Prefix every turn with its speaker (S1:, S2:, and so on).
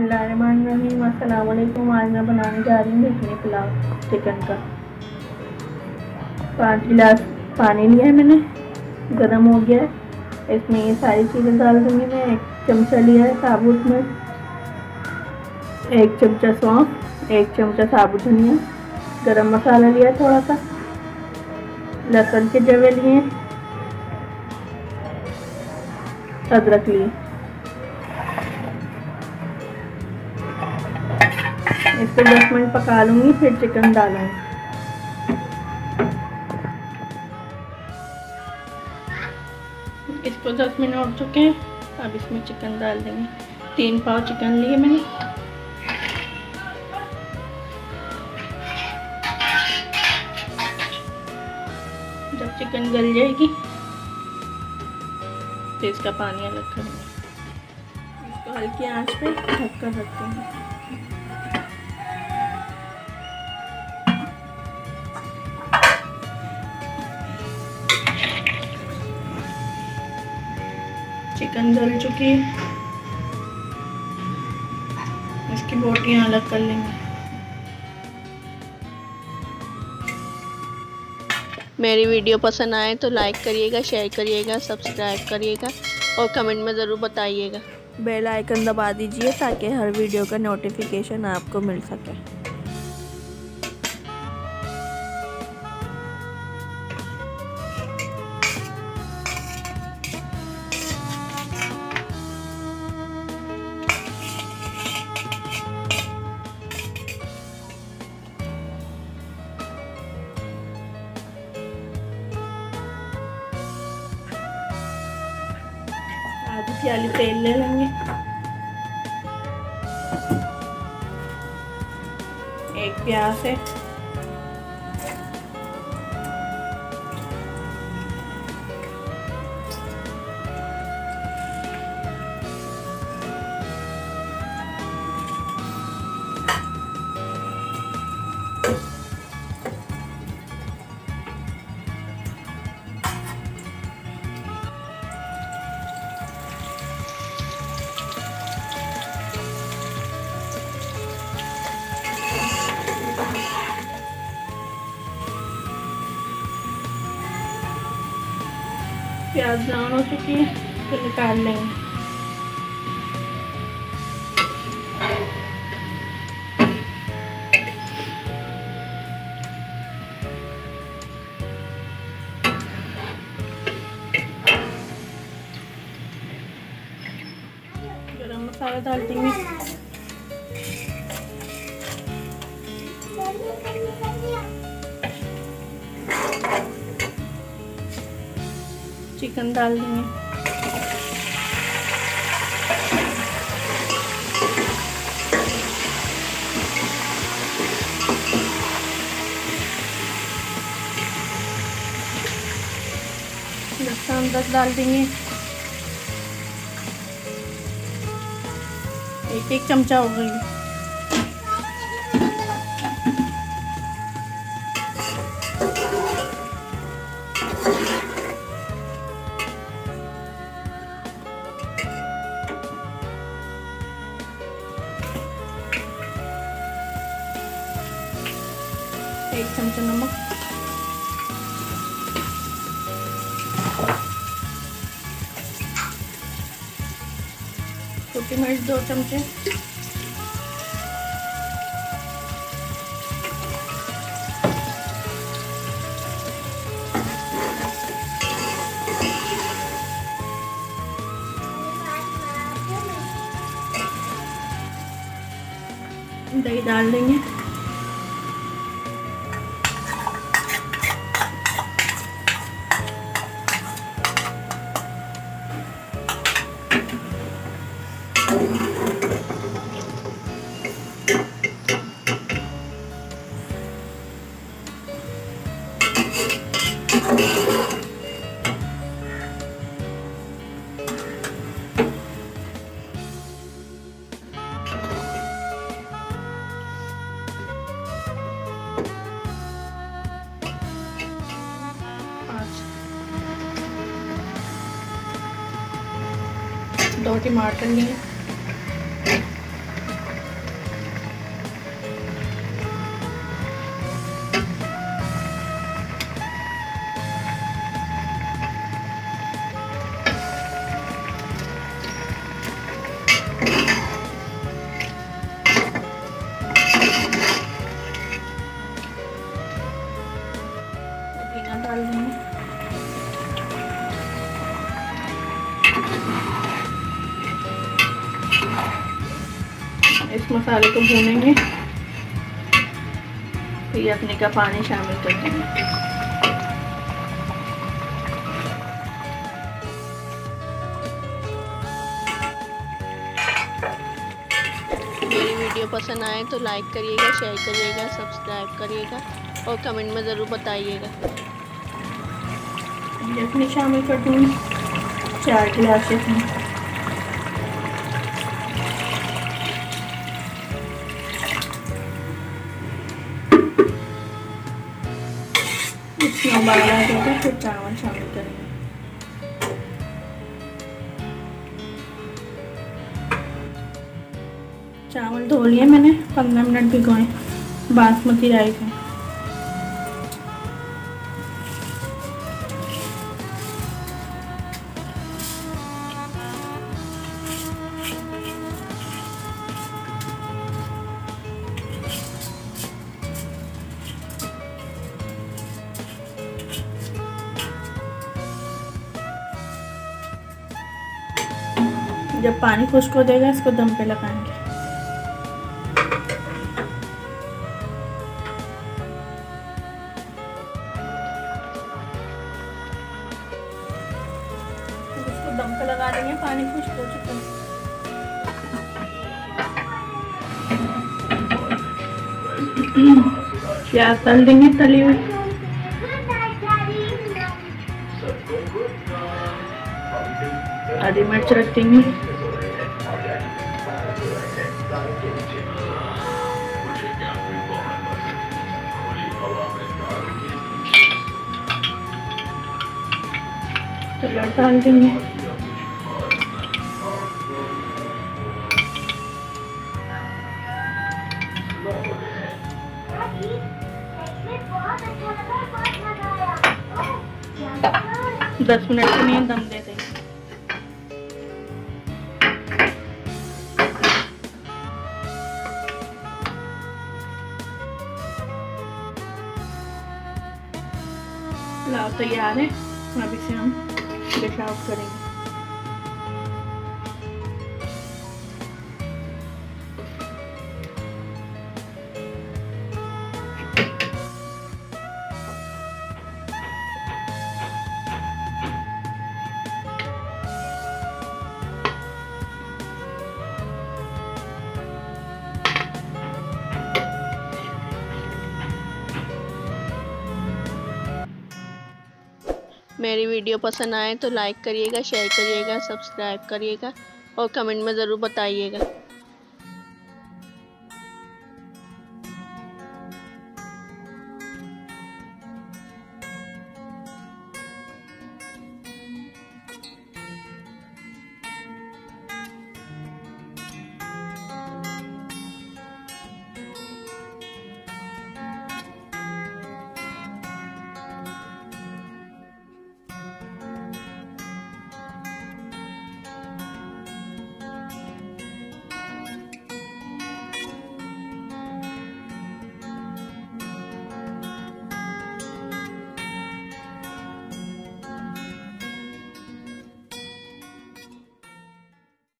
S1: बिस्मिल्लाहिर्रहमानिर्रहीम। अस्सलाम वालेकुम। आज मैं बनाने जा रही हूँ मखनी पुलाव चिकन का। 5 गिलास पानी लिया है मैंने, गर्म हो गया है। इसमें ये सारी चीज़ें डाल दूँगी मैं। 1 चमचा लिया है साबुत मिर्च, 1 चमचा सौंफ, 1 चमचा साबुत धनिया, गरम मसाला लिया थोड़ा सा, लहसुन के जवे लिए, अदरक लिए। इसको 10 मिनट पका लूँगी, फिर चिकन डालूँगी। इसको 10 मिनट हो चुके हैं। अब इसमें चिकन डाल देंगे। 3 पाव चिकन लिए मैंने। जब चिकन गल जाएगी तो इसका पानी अलग करेंगे। इसको हल्की आंच पे ढक कर रखते हैं। चिकन गल चुकी है, इसकी बोटियां अलग कर लेंगे।
S2: मेरी वीडियो पसंद आए तो लाइक करिएगा, शेयर करिएगा, सब्सक्राइब करिएगा और कमेंट में ज़रूर बताइएगा।
S3: बेल आइकन दबा दीजिए ताकि हर वीडियो का नोटिफिकेशन आपको मिल सके।
S1: आधी प्याली तेल ले लेंगे। 1 प्याज है, प्याज ब्राउन हो चुकी है, फिर निकाल लेंगे। गरम मसाला डाल देंगे। चिकन डाल देंगे। लहसुन अदरक डाल देंगे। 1 चमचा हो गई। एक चमचा नमक, सूखी मिर्च 2 चमचे, दही डाल देंगे। दो टमाटर लिए, इस मसाले को भूनेंगे, फिर अपने का पानी शामिल कर देंगे।
S2: मेरी वीडियो पसंद आए तो लाइक करिएगा, शेयर करिएगा, सब्सक्राइब करिएगा और कमेंट में ज़रूर बताइएगा।
S1: इसमें शामिल कर दूँगी 4 गिलास इसमें। इसमें उबाल आ जाएगा फिर चावल शामिल करेंगे। चावल धो लिए मैंने, 15 मिनट भिगोए, बासमती राइस है। जब पानी खुश्क हो जाएगा इसको दम पे लगाएंगे। इसको दम पे लगा देंगे, पानी खुश्क हो चुका है। प्याज तल देंगे, तली हुई। हरी मिर्च रख देंगे। कलर डाल देंगे। दस मिनट के लिए दम दे देंगे। पुलाव तैयार है, अब इसे हम डिश आउट करेंगे।
S2: मेरी वीडियो पसंद आए तो लाइक करिएगा, शेयर करिएगा, सब्सक्राइब करिएगा और कमेंट में ज़रूर बताइएगा।